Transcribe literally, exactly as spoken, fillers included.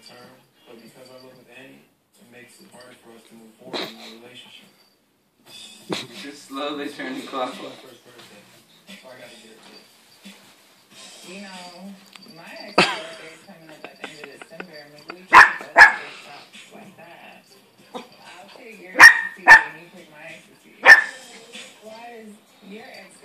term, but because I live with Annie, it makes it hard for us to move forward in our relationship. Just slowly turn the clock It's my off. first birthday, so I gotta get it to. You know, my ex's birthday is coming up at the end of December. Maybe we should put a gift shop like that. I'll pick your ecstasy and you pick my ecstasy. Why is your ecstasy